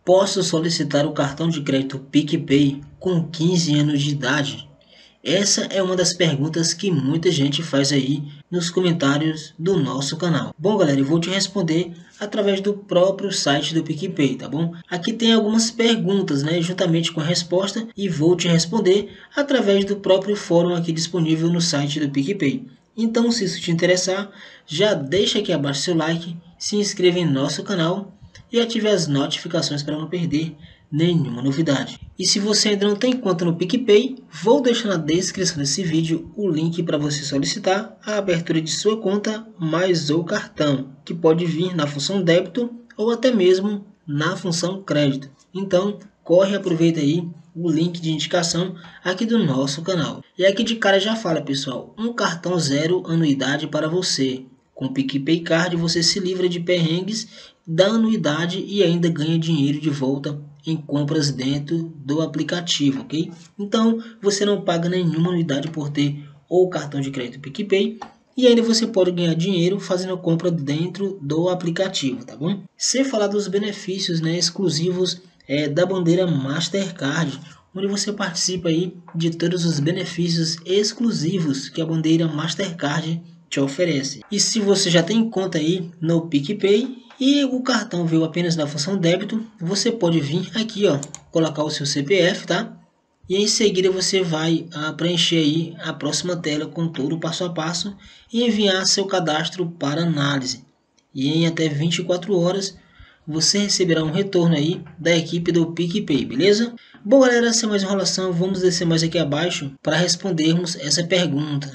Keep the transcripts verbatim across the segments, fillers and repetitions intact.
Posso solicitar o cartão de crédito PicPay com quinze anos de idade? Essa é uma das perguntas que muita gente faz aí nos comentários do nosso canal. Bom, galera, eu vou te responder através do próprio site do PicPay, tá bom? Aqui tem algumas perguntas, né, juntamente com a resposta, e vou te responder através do próprio fórum aqui disponível no site do PicPay. Então, se isso te interessar, já deixa aqui abaixo seu like, se inscreva em nosso canal e ative as notificações para não perder nenhuma novidade. E se você ainda não tem conta no PicPay, vou deixar na descrição desse vídeo o link para você solicitar a abertura de sua conta mais o cartão, que pode vir na função débito ou até mesmo na função crédito. Então, corre e aproveita aí o link de indicação aqui do nosso canal. E aqui de cara já fala, pessoal, um cartão zero anuidade para você. Com o PicPay Card você se livra de perrengues da anuidade e ainda ganha dinheiro de volta em compras dentro do aplicativo, ok? Então você não paga nenhuma anuidade por ter o cartão de crédito PicPay e ainda você pode ganhar dinheiro fazendo compra dentro do aplicativo, tá bom? Sem falar dos benefícios, né, exclusivos é, da bandeira Mastercard, onde você participa aí de todos os benefícios exclusivos que a bandeira Mastercard te oferece. E se você já tem conta aí no PicPay e o cartão veio apenas na função débito, você pode vir aqui, ó, colocar o seu C P F, tá? E em seguida você vai a, preencher aí a próxima tela com todo o passo a passo e enviar seu cadastro para análise. E em até vinte e quatro horas você receberá um retorno aí da equipe do PicPay, beleza? Bom, galera, sem mais enrolação, vamos descer mais aqui abaixo para respondermos essa pergunta.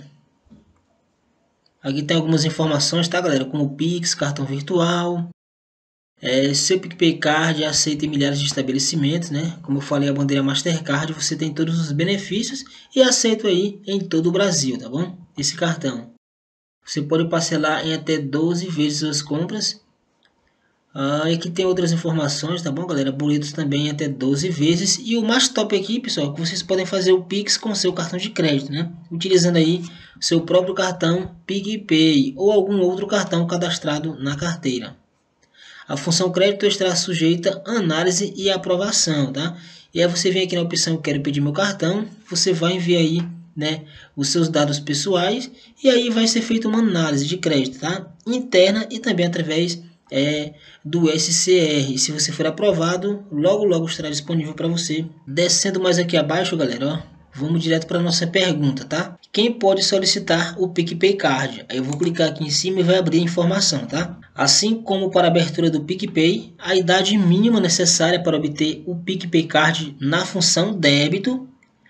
Aqui tem algumas informações, tá, galera? Como Pix, cartão virtual, é, seu PicPay Card aceita em milhares de estabelecimentos, né? Como eu falei, a bandeira Mastercard, você tem todos os benefícios e aceita aí em todo o Brasil, tá bom? Esse cartão. Você pode parcelar em até doze vezes as compras. Ah, aqui tem outras informações, tá bom, galera? Boletos também em até doze vezes. E o mais top aqui, pessoal, é que vocês podem fazer o Pix com seu cartão de crédito, né? Utilizando aí seu próprio cartão PicPay ou algum outro cartão cadastrado na carteira. A função crédito estará sujeita a análise e aprovação, tá? E aí você vem aqui na opção quero pedir meu cartão, você vai enviar aí, né, os seus dados pessoais e aí vai ser feita uma análise de crédito, tá? Interna e também através é, do S C R. Se você for aprovado, logo logo estará disponível para você. Descendo mais aqui abaixo, galera, ó. Vamos direto para a nossa pergunta, tá? Quem pode solicitar o PicPay Card? Aí eu vou clicar aqui em cima e vai abrir a informação, tá? Assim como para a abertura do PicPay, a idade mínima necessária para obter o PicPay Card na função débito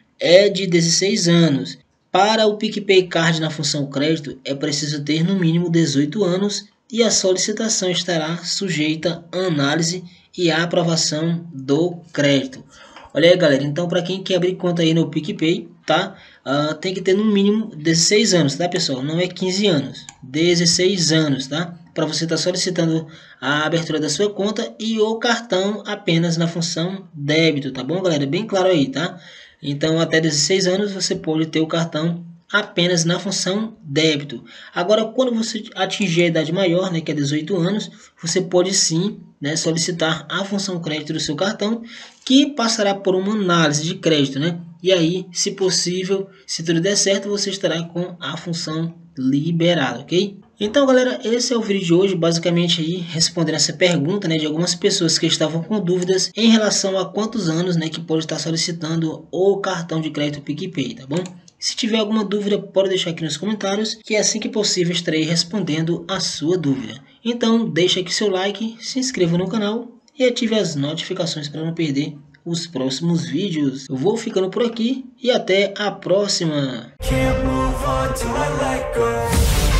é de dezesseis anos. Para o PicPay Card na função crédito, é preciso ter no mínimo dezoito anos e a solicitação estará sujeita à análise e à aprovação do crédito. Olha aí, galera, então para quem quer abrir conta aí no PicPay, tá? Uh, tem que ter no mínimo dezesseis anos, tá, pessoal? Não é quinze anos, dezesseis anos, tá? Para você estar tá solicitando a abertura da sua conta e o cartão apenas na função débito, tá bom, galera? Bem claro aí, tá? Então, até dezesseis anos você pode ter o cartão apenas na função débito. Agora, quando você atingir a idade maior, né, que é dezoito anos, você pode sim, né, solicitar a função crédito do seu cartão, que passará por uma análise de crédito, né? E aí, se possível, se tudo der certo, você estará com a função liberada, ok? Então, galera, esse é o vídeo de hoje, basicamente aí respondendo essa pergunta, né, de algumas pessoas que estavam com dúvidas em relação a quantos anos, né, que pode estar solicitando o cartão de crédito PicPay, tá bom? Se tiver alguma dúvida, pode deixar aqui nos comentários, que assim que possível estarei respondendo a sua dúvida. Então, deixa aqui seu like, se inscreva no canal e ative as notificações para não perder os próximos vídeos. Eu vou ficando por aqui e até a próxima!